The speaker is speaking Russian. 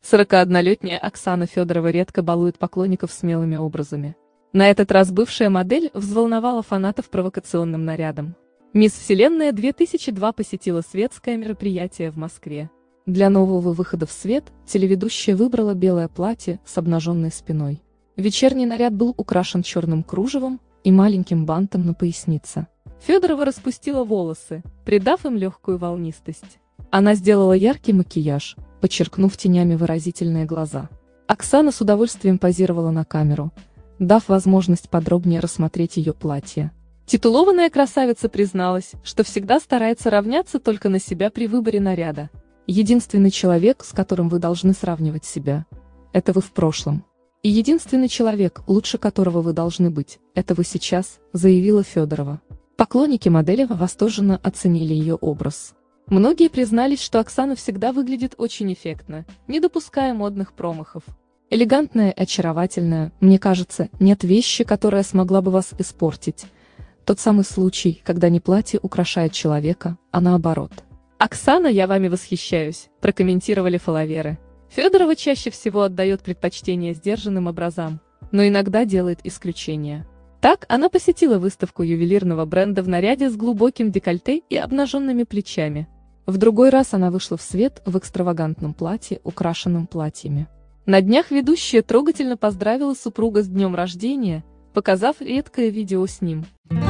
41-летняя Оксана Федорова редко балует поклонников смелыми образами. На этот раз бывшая модель взволновала фанатов провокационным нарядом. Мисс Вселенная 2002 посетила светское мероприятие в Москве. Для нового выхода в свет телеведущая выбрала белое платье с обнаженной спиной. Вечерний наряд был украшен черным кружевом и маленьким бантом на пояснице. Федорова распустила волосы, придав им легкую волнистость. Она сделала яркий макияж, подчеркнув тенями выразительные глаза. Оксана с удовольствием позировала на камеру, дав возможность подробнее рассмотреть ее платье. Титулованная красавица призналась, что всегда старается равняться только на себя при выборе наряда. Единственный человек, с которым вы должны сравнивать себя, это вы в прошлом. И единственный человек, лучше которого вы должны быть, это вы сейчас, заявила Федорова. Поклонники модели восторженно оценили ее образ. Многие признались, что Оксана всегда выглядит очень эффектно, не допуская модных промахов. Элегантная и очаровательная, мне кажется, нет вещи, которая смогла бы вас испортить. Тот самый случай, когда не платье украшает человека, а наоборот. «Оксана, я вами восхищаюсь», – прокомментировали фолловеры. Федорова чаще всего отдает предпочтение сдержанным образам, но иногда делает исключения. Так, она посетила выставку ювелирного бренда в наряде с глубоким декольте и обнаженными плечами. В другой раз она вышла в свет в экстравагантном платье, украшенном платьями. На днях ведущая трогательно поздравила супруга с днем рождения, показав редкое видео с ним.